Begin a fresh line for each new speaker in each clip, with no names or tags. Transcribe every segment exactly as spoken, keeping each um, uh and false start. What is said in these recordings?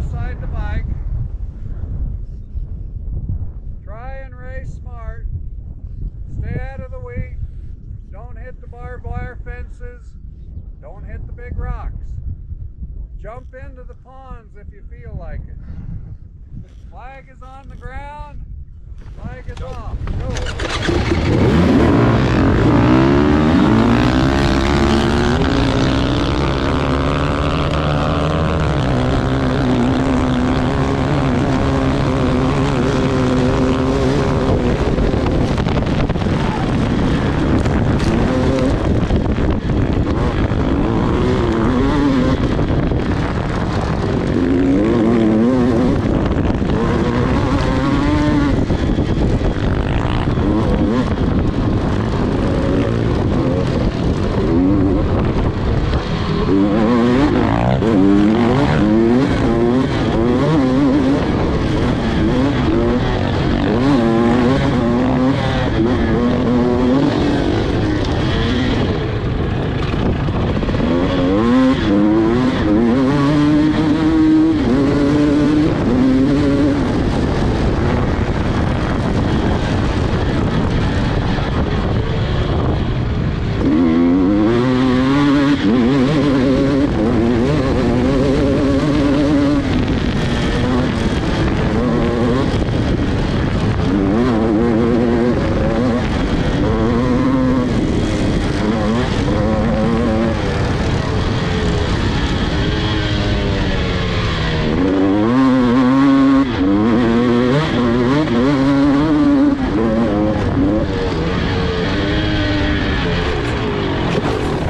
beside the bike. Try and race smart. Stay out of the wheat. Don't hit the barbed wire fences. Don't hit the big rocks. Jump into the ponds if you feel like it. Flag is on the ground. Flag is off. Go.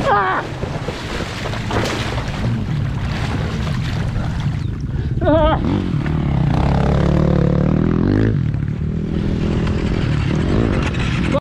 Ah!